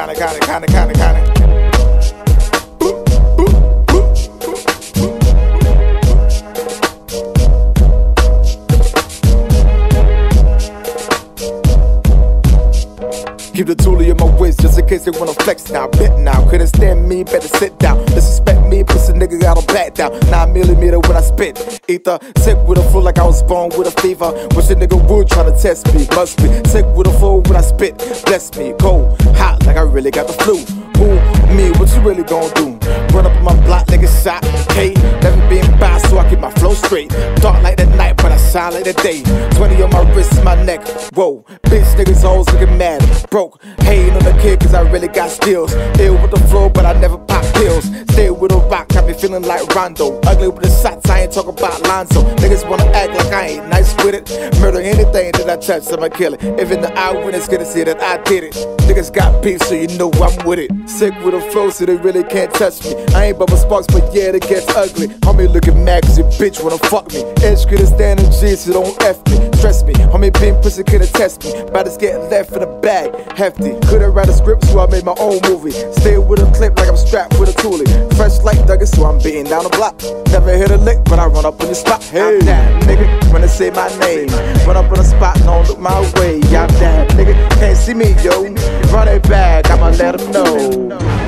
Keep the toolie in my waist just in case they wanna flex now. Bet now, couldn't stand me, better sit down. Disrespect me, pussy nigga gotta back down. 9mm when I spit. Ether, sick with a flow like I was born with a fever. Wish a nigga would try to test me. Must be sick with a flow when I spit. Bless me, cold, hot like I really got the flu. Who, me, what you really gon' do? Run up on my block like a shot, K. Never been by, so I keep my flow straight. Dark like the night, but I shine like the day. 20 on my wrist, my neck, whoa. Bitch niggas always looking mad, broke. Hating on the kid cause I really got skills. Ill with the flow, but I never pop pills. Stay with a rock, got me feeling like Rondo. Ugly with the shots, I ain't talking about Lonzo. Niggas wanna act like I ain't nice with it. Murder anything that I touch, I'ma kill it. Even the eyewitness gonna see that I did it. Niggas got beef, so you know I'm with it. Sick with a flow, so they really can't touch me. I ain't Bubba Sparks, but yeah, it gets ugly. Homie looking mad cause your bitch wanna fuck me. Edge couldn't stand in G, so don't F me. Stress me, homie being pussy couldn't test me. Bodies getting left in the bag, hefty. Couldn't write a script, so I made my own movie. Stay with a clip like I'm strapped with a toolie. Fresh like Douglas, so I'm beating down the block. Never hit a lick, but I run up on your spot. Hey, I'm that nigga, when they say my name. Run up on the spot, don't look my way. I'm that nigga, can't see me, yo. Run it back, I'ma let them know.